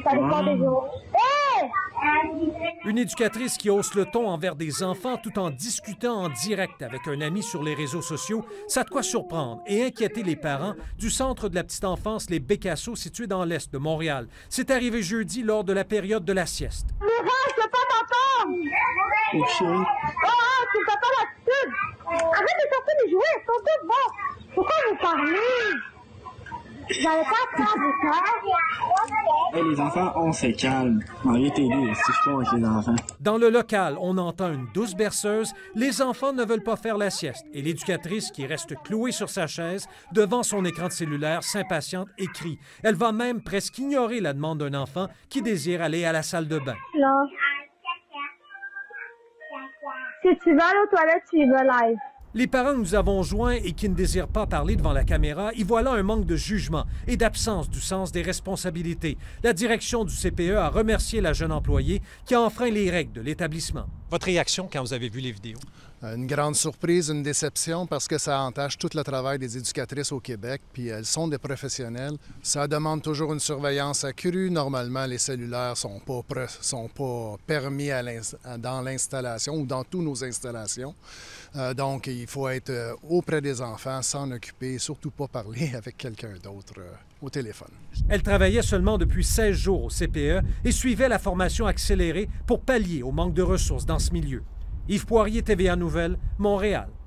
Ça dépend des jours. Hey! Une éducatrice qui hausse le ton envers des enfants tout en discutant en direct avec un ami sur les réseaux sociaux, ça a de quoi surprendre et inquiéter les parents du centre de la petite enfance Les Bécassos situé dans l'est de Montréal. C'est arrivé jeudi lors de la période de la sieste. Mira, je peux pas t'entendre! Oh, chérie. Oh, tu fais pas l'attitude! Arrête de sortir les jouets, ils sont tous bons! Pourquoi vous parlez? Vous n'allez pas faire de cœur? Hey, les enfants, on se calme. Marie, t'aider, si je pas avec les enfants. Dans le local, on entend une douce berceuse. Les enfants ne veulent pas faire la sieste et l'éducatrice, qui reste clouée sur sa chaise devant son écran de cellulaire, s'impatiente et crie. Elle va même presque ignorer la demande d'un enfant qui désire aller à la salle de bain. Là. Si tu vas aller aux toilettes, tu y vas live. Les parents que nous avons joints et qui ne désirent pas parler devant la caméra, y voilà un manque de jugement et d'absence du sens des responsabilités. La direction du CPE a remercié la jeune employée qui a enfreint les règles de l'établissement. Votre réaction quand vous avez vu les vidéos? Une grande surprise, une déception parce que ça entache tout le travail des éducatrices au Québec, puis elles sont des professionnels. Ça demande toujours une surveillance accrue. Normalement, les cellulaires sont pas permis dans l'installation ou dans toutes nos installations. Donc, il faut être auprès des enfants, s'en occuper, surtout pas parler avec quelqu'un d'autre au téléphone. Elle travaillait seulement depuis 16 jours au CPE et suivait la formation accélérée pour pallier au manque de ressources dans ce milieu. Yves Poirier, TVA Nouvelles, Montréal.